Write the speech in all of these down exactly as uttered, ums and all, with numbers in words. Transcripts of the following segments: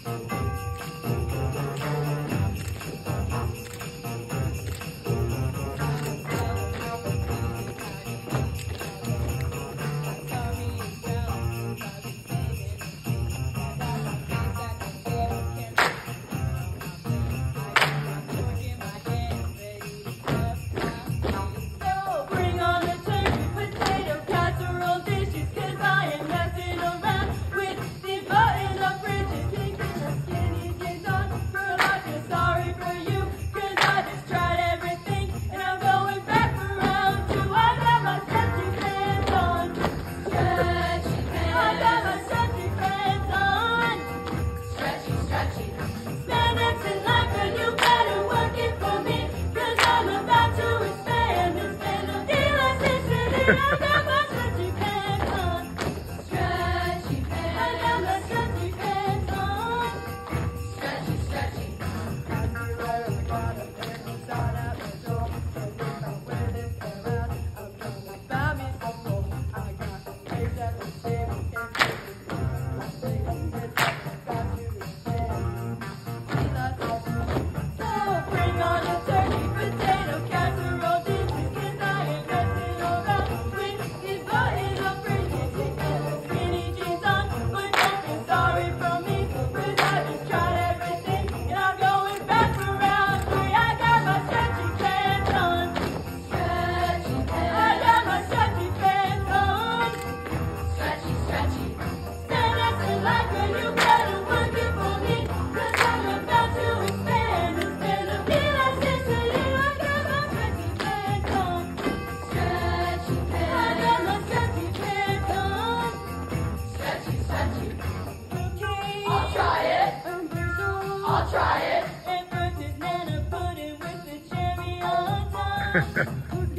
I'll try it. And first is Nana pudding with the cherry on top.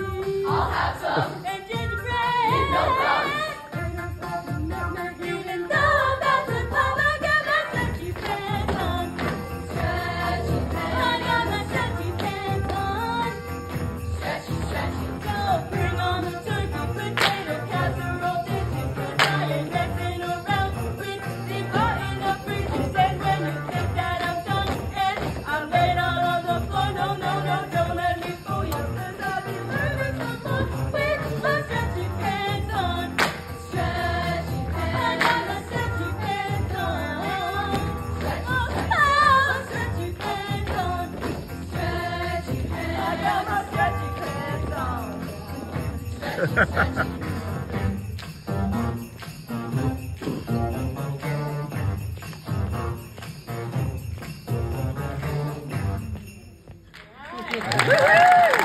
I'll have some. And gingerbread. With no crumbs. Even though I'm about to pop, I got my stretchy pants on. Stretchy pants. I got my stretchy pants on. Stretchy, stretchy. So bring on the turkey, potato, casserole dishes, 'cause I ain't messing around with the button up bridges. And when you think that I'm done and I'm laid out on the floor, no, no, no, don't let me fool you, 'cause I've been learning some more with my stretchy pants on. Stretchy pants. I got my stretchy pants on. Stretchy, oh, oh, stretchy pants on. Stretchy pants. I got my stretchy pants on. Stretchy, stretchy. Woo-hoo!